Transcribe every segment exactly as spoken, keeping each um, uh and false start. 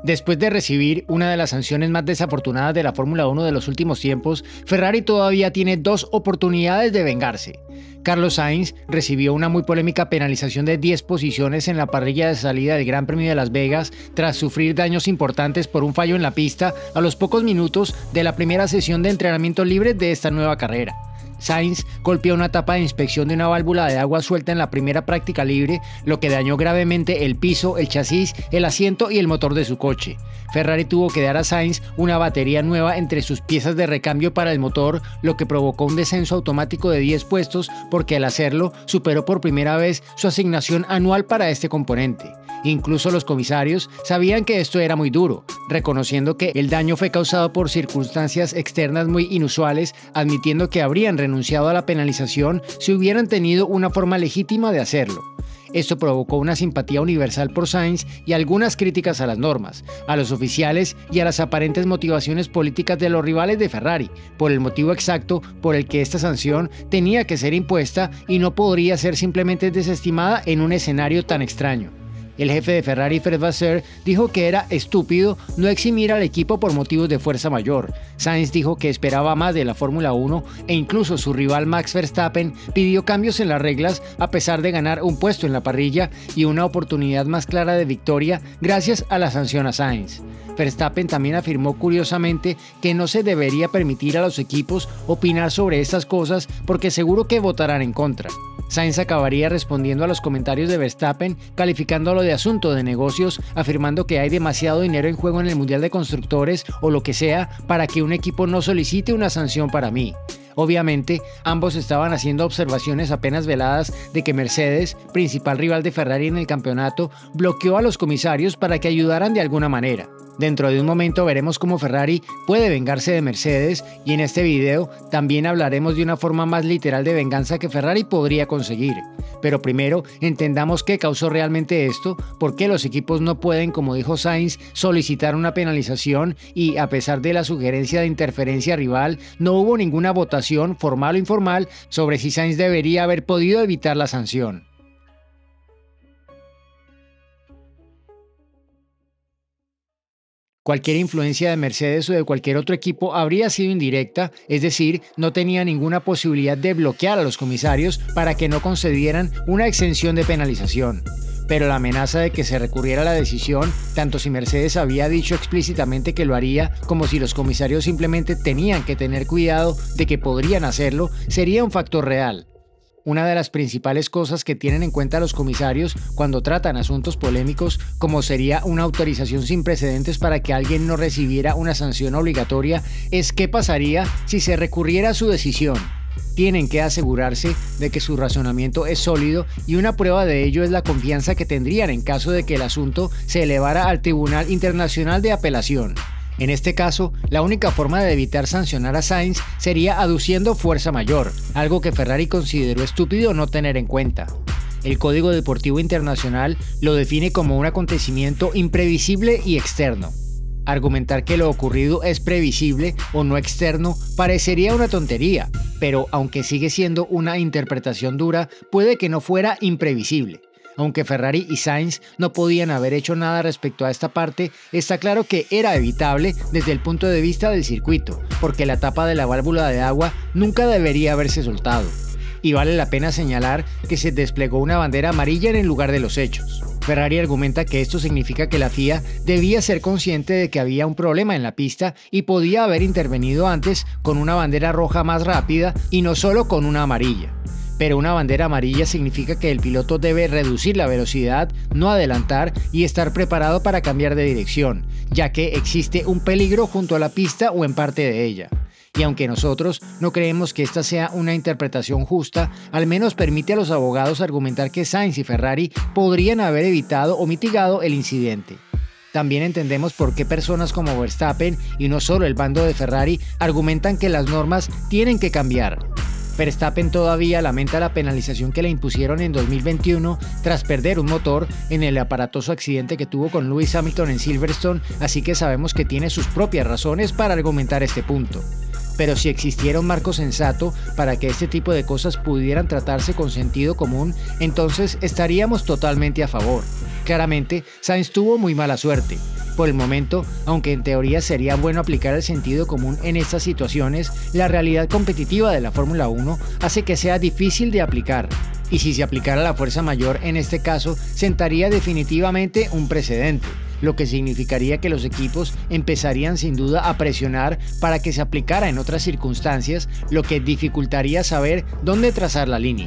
Después de recibir una de las sanciones más desafortunadas de la Fórmula uno de los últimos tiempos, Ferrari todavía tiene dos oportunidades de vengarse. Carlos Sainz recibió una muy polémica penalización de diez posiciones en la parrilla de salida del Gran Premio de Las Vegas tras sufrir daños importantes por un fallo en la pista a los pocos minutos de la primera sesión de entrenamiento libre de esta nueva carrera. Sainz golpeó una tapa de inspección de una válvula de agua suelta en la primera práctica libre, lo que dañó gravemente el piso, el chasis, el asiento y el motor de su coche. Ferrari tuvo que dar a Sainz una batería nueva entre sus piezas de recambio para el motor, lo que provocó un descenso automático de diez puestos porque al hacerlo superó por primera vez su asignación anual para este componente. Incluso los comisarios sabían que esto era muy duro, reconociendo que el daño fue causado por circunstancias externas muy inusuales, admitiendo que habrían renunciado a la penalización si hubieran tenido una forma legítima de hacerlo. Esto provocó una simpatía universal por Sainz y algunas críticas a las normas, a los oficiales y a las aparentes motivaciones políticas de los rivales de Ferrari, por el motivo exacto por el que esta sanción tenía que ser impuesta y no podría ser simplemente desestimada en un escenario tan extraño. El jefe de Ferrari, Fred Vasseur, dijo que era estúpido no eximir al equipo por motivos de fuerza mayor. Sainz dijo que esperaba más de la Fórmula uno e incluso su rival Max Verstappen pidió cambios en las reglas a pesar de ganar un puesto en la parrilla y una oportunidad más clara de victoria gracias a la sanción a Sainz. Verstappen también afirmó curiosamente que no se debería permitir a los equipos opinar sobre estas cosas porque seguro que votarán en contra. Sainz acabaría respondiendo a los comentarios de Verstappen, calificándolo de asunto de negocios, afirmando que hay demasiado dinero en juego en el Mundial de Constructores o lo que sea para que un equipo no solicite una sanción para mí. Obviamente, ambos estaban haciendo observaciones apenas veladas de que Mercedes, principal rival de Ferrari en el campeonato, bloqueó a los comisarios para que ayudaran de alguna manera. Dentro de un momento veremos cómo Ferrari puede vengarse de Mercedes y en este video también hablaremos de una forma más literal de venganza que Ferrari podría conseguir. Pero primero entendamos qué causó realmente esto, por qué los equipos no pueden, como dijo Sainz, solicitar una penalización y a pesar de la sugerencia de interferencia rival, no hubo ninguna votación formal o informal sobre si Sainz debería haber podido evitar la sanción. Cualquier influencia de Mercedes o de cualquier otro equipo habría sido indirecta, es decir, no tenía ninguna posibilidad de bloquear a los comisarios para que no concedieran una exención de penalización. Pero la amenaza de que se recurriera a la decisión, tanto si Mercedes había dicho explícitamente que lo haría, como si los comisarios simplemente tenían que tener cuidado de que podrían hacerlo, sería un factor real. Una de las principales cosas que tienen en cuenta los comisarios cuando tratan asuntos polémicos, como sería una autorización sin precedentes para que alguien no recibiera una sanción obligatoria, es qué pasaría si se recurriera a su decisión. Tienen que asegurarse de que su razonamiento es sólido y una prueba de ello es la confianza que tendrían en caso de que el asunto se elevara al Tribunal Internacional de Apelación. En este caso, la única forma de evitar sancionar a Sainz sería aduciendo fuerza mayor, algo que Ferrari consideró estúpido no tener en cuenta. El Código Deportivo Internacional lo define como un acontecimiento imprevisible y externo. Argumentar que lo ocurrido es previsible o no externo parecería una tontería, pero aunque sigue siendo una interpretación dura, puede que no fuera imprevisible. Aunque Ferrari y Sainz no podían haber hecho nada respecto a esta parte, está claro que era evitable desde el punto de vista del circuito, porque la tapa de la válvula de agua nunca debería haberse soltado. Y vale la pena señalar que se desplegó una bandera amarilla en el lugar de los hechos. Ferrari argumenta que esto significa que la F I A debía ser consciente de que había un problema en la pista y podía haber intervenido antes con una bandera roja más rápida y no solo con una amarilla. Pero una bandera amarilla significa que el piloto debe reducir la velocidad, no adelantar y estar preparado para cambiar de dirección, ya que existe un peligro junto a la pista o en parte de ella. Y aunque nosotros no creemos que esta sea una interpretación justa, al menos permite a los abogados argumentar que Sainz y Ferrari podrían haber evitado o mitigado el incidente. También entendemos por qué personas como Verstappen y no solo el bando de Ferrari argumentan que las normas tienen que cambiar. Verstappen todavía lamenta la penalización que le impusieron en dos mil veintiuno tras perder un motor en el aparatoso accidente que tuvo con Lewis Hamilton en Silverstone, así que sabemos que tiene sus propias razones para argumentar este punto. Pero si existiera un marco sensato para que este tipo de cosas pudieran tratarse con sentido común, entonces estaríamos totalmente a favor. Claramente, Sainz tuvo muy mala suerte. Por el momento, aunque en teoría sería bueno aplicar el sentido común en estas situaciones, la realidad competitiva de la Fórmula uno hace que sea difícil de aplicar. Y si se aplicara la fuerza mayor en este caso, sentaría definitivamente un precedente, lo que significaría que los equipos empezarían sin duda a presionar para que se aplicara en otras circunstancias, lo que dificultaría saber dónde trazar la línea.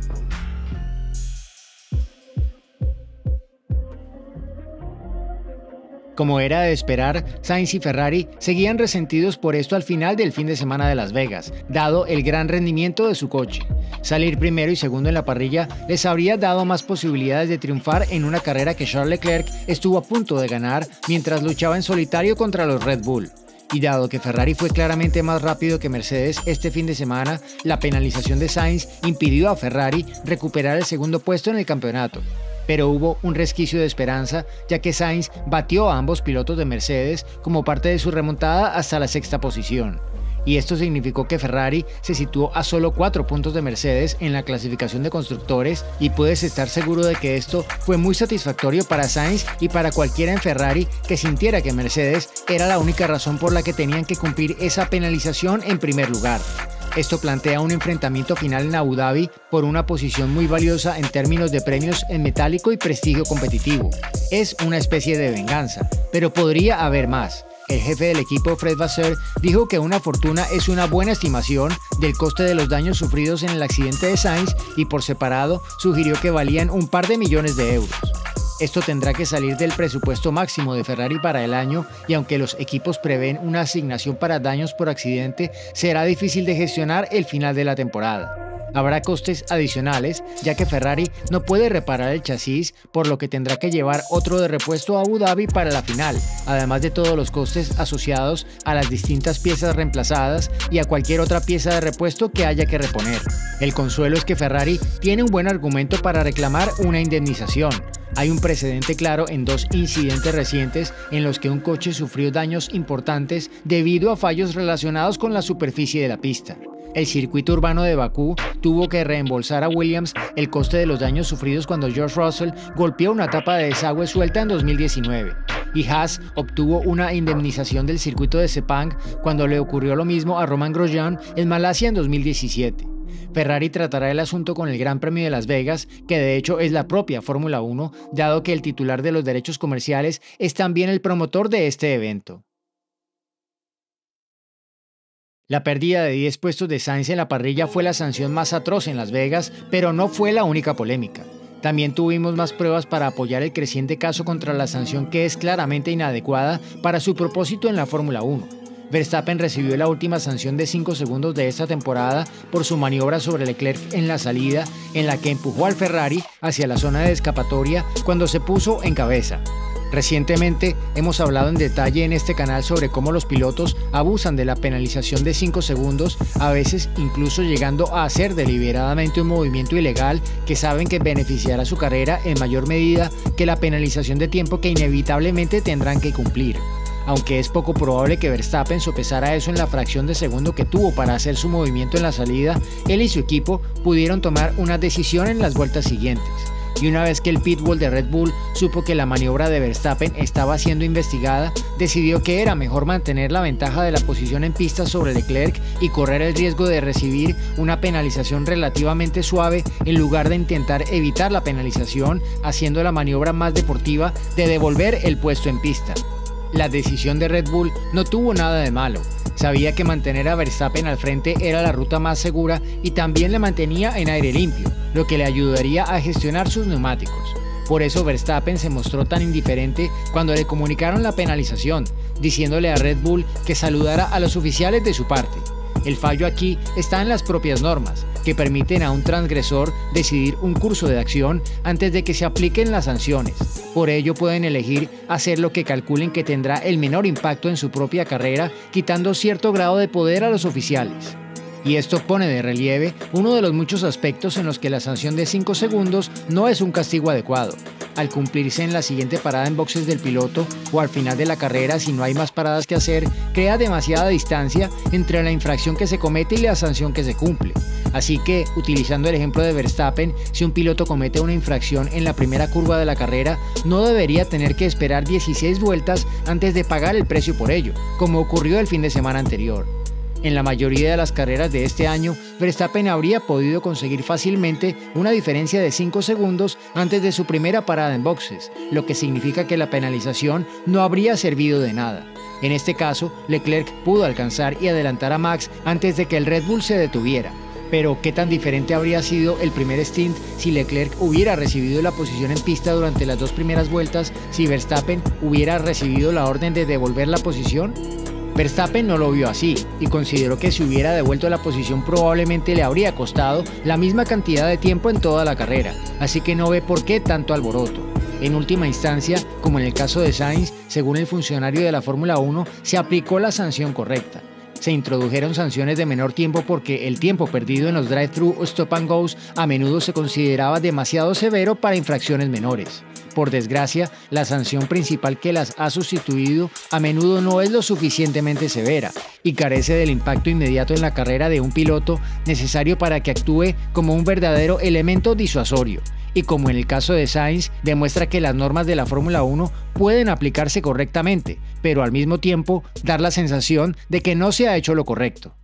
Como era de esperar, Sainz y Ferrari seguían resentidos por esto al final del fin de semana de Las Vegas, dado el gran rendimiento de su coche. Salir primero y segundo en la parrilla les habría dado más posibilidades de triunfar en una carrera que Charles Leclerc estuvo a punto de ganar mientras luchaba en solitario contra los Red Bull. Y dado que Ferrari fue claramente más rápido que Mercedes este fin de semana, la penalización de Sainz impidió a Ferrari recuperar el segundo puesto en el campeonato. Pero hubo un resquicio de esperanza, ya que Sainz batió a ambos pilotos de Mercedes como parte de su remontada hasta la sexta posición. Y esto significó que Ferrari se situó a solo cuatro puntos de Mercedes en la clasificación de constructores, y puedes estar seguro de que esto fue muy satisfactorio para Sainz y para cualquiera en Ferrari que sintiera que Mercedes era la única razón por la que tenían que cumplir esa penalización en primer lugar. Esto plantea un enfrentamiento final en Abu Dhabi por una posición muy valiosa en términos de premios en metálico y prestigio competitivo. Es una especie de venganza, pero podría haber más. El jefe del equipo, Fred Vasseur, dijo que una fortuna es una buena estimación del coste de los daños sufridos en el accidente de Sainz y por separado sugirió que valían un par de millones de euros. Esto tendrá que salir del presupuesto máximo de Ferrari para el año, y aunque los equipos prevén una asignación para daños por accidente, será difícil de gestionar el final de la temporada. Habrá costes adicionales, ya que Ferrari no puede reparar el chasis, por lo que tendrá que llevar otro de repuesto a Abu Dhabi para la final, además de todos los costes asociados a las distintas piezas reemplazadas y a cualquier otra pieza de repuesto que haya que reponer. El consuelo es que Ferrari tiene un buen argumento para reclamar una indemnización. Hay un precedente claro en dos incidentes recientes en los que un coche sufrió daños importantes debido a fallos relacionados con la superficie de la pista. El circuito urbano de Bakú tuvo que reembolsar a Williams el coste de los daños sufridos cuando George Russell golpeó una tapa de desagüe suelta en dos mil diecinueve. Y Haas obtuvo una indemnización del circuito de Sepang cuando le ocurrió lo mismo a Romain Grosjean en Malasia en dos mil diecisiete. Ferrari tratará el asunto con el Gran Premio de Las Vegas, que de hecho es la propia Fórmula uno, dado que el titular de los derechos comerciales es también el promotor de este evento. La pérdida de diez puestos de Sainz en la parrilla fue la sanción más atroz en Las Vegas, pero no fue la única polémica. También tuvimos más pruebas para apoyar el creciente caso contra la sanción, que es claramente inadecuada para su propósito en la Fórmula uno. Verstappen recibió la última sanción de cinco segundos de esta temporada por su maniobra sobre Leclerc en la salida, en la que empujó al Ferrari hacia la zona de escapatoria cuando se puso en cabeza. Recientemente hemos hablado en detalle en este canal sobre cómo los pilotos abusan de la penalización de cinco segundos, a veces incluso llegando a hacer deliberadamente un movimiento ilegal que saben que beneficiará su carrera en mayor medida que la penalización de tiempo que inevitablemente tendrán que cumplir. Aunque es poco probable que Verstappen sopesara eso en la fracción de segundo que tuvo para hacer su movimiento en la salida, él y su equipo pudieron tomar una decisión en las vueltas siguientes. Y una vez que el pitbull de Red Bull supo que la maniobra de Verstappen estaba siendo investigada, decidió que era mejor mantener la ventaja de la posición en pista sobre Leclerc y correr el riesgo de recibir una penalización relativamente suave en lugar de intentar evitar la penalización, haciendo la maniobra más deportiva de devolver el puesto en pista. La decisión de Red Bull no tuvo nada de malo. Sabía que mantener a Verstappen al frente era la ruta más segura y también le mantenía en aire limpio, lo que le ayudaría a gestionar sus neumáticos. Por eso Verstappen se mostró tan indiferente cuando le comunicaron la penalización, diciéndole a Red Bull que saludara a los oficiales de su parte. El fallo aquí está en las propias normas, que permiten a un transgresor decidir un curso de acción antes de que se apliquen las sanciones. Por ello pueden elegir hacer lo que calculen que tendrá el menor impacto en su propia carrera, quitando cierto grado de poder a los oficiales. y esto pone de relieve uno de los muchos aspectos en los que la sanción de cinco segundos no es un castigo adecuado. Al cumplirse en la siguiente parada en boxes del piloto o al final de la carrera, si no hay más paradas que hacer, crea demasiada distancia entre la infracción que se comete y la sanción que se cumple. Así que, utilizando el ejemplo de Verstappen, si un piloto comete una infracción en la primera curva de la carrera, no debería tener que esperar dieciséis vueltas antes de pagar el precio por ello, como ocurrió el fin de semana anterior. En la mayoría de las carreras de este año, Verstappen habría podido conseguir fácilmente una diferencia de cinco segundos antes de su primera parada en boxes, lo que significa que la penalización no habría servido de nada. En este caso, Leclerc pudo alcanzar y adelantar a Max antes de que el Red Bull se detuviera. Pero, ¿qué tan diferente habría sido el primer stint si Leclerc hubiera recibido la posición en pista durante las dos primeras vueltas, si Verstappen hubiera recibido la orden de devolver la posición? Verstappen no lo vio así y consideró que si hubiera devuelto la posición probablemente le habría costado la misma cantidad de tiempo en toda la carrera, así que no ve por qué tanto alboroto. En última instancia, como en el caso de Sainz, según el funcionario de la Fórmula uno, se aplicó la sanción correcta. Se introdujeron sanciones de menor tiempo porque el tiempo perdido en los drive-thru o stop and goes a menudo se consideraba demasiado severo para infracciones menores. Por desgracia, la sanción principal que las ha sustituido a menudo no es lo suficientemente severa y carece del impacto inmediato en la carrera de un piloto necesario para que actúe como un verdadero elemento disuasorio. Y como en el caso de Sainz, demuestra que las normas de la Fórmula uno pueden aplicarse correctamente, pero al mismo tiempo dar la sensación de que no se ha hecho lo correcto.